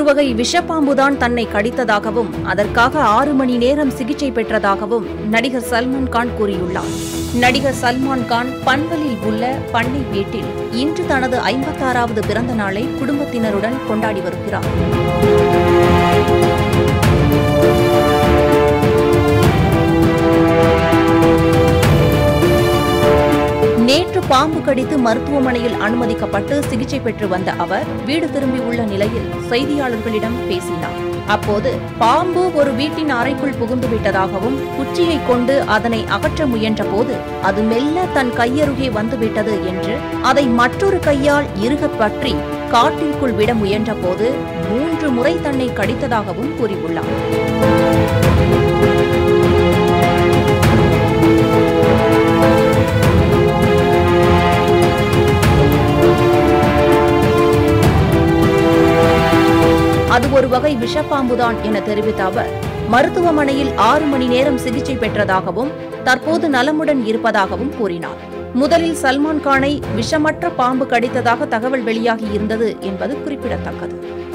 வகை விஷப்பாம்புதான் தன்னை கடித்ததாகவும் அதற்காக 6 மணி நேரம் சிகிச்சை பெற்றதாகவும் நடிகர் சல்மான் கான் கூறியுள்ளார். நடிகர் சல்மான் கான் பன்வலில் உள்ள பண்ணை வீட்டில் இன்று தனது 56வது பிறந்த நாளை குடும்பத்தினருடன் கொண்டாடி வருகிறார். நேற்று பாம்பு கடித்து மருத்துவமனையில் அனுமதிக்கப்பட்டு சிகிச்சை பெற்று வந்த அவர் வீடு திரும்பியுள்ள நிலையில் செய்தியாளர்களிடம் பேசினார். அப்போது பாம்பு ஒரு வீட்டின் அறைக்குள் புகுந்துவிட்டதாகவும் குச்சியை கொண்டு அதனை அகற்ற முயன்றபோது அது மெல்ல தன் கையருகே வந்துவிட்டது என்று அதை மற்றொரு கையால் இறுகப் பற்றி காட்டிற்குள் விட முயன்றபோது 3 முறை தன்னை கடித்ததாகவும் கூறியுள்ளார். அது ஒரு வகை விஷப்பாம்புதான் என தெரிவித்த அவர் மருத்துவமனையில் 6 மணி நேரம் சிகிச்சை பெற்றதாகவும் தற்போது நலமுடன் இருப்பதாகவும் கூறினார். முதலில் சல்மான் கானை விஷமற்ற பாம்பு கடித்ததாக தகவல் வெளியாகி இருந்தது என்பது குறிப்பிடத்தக்கது.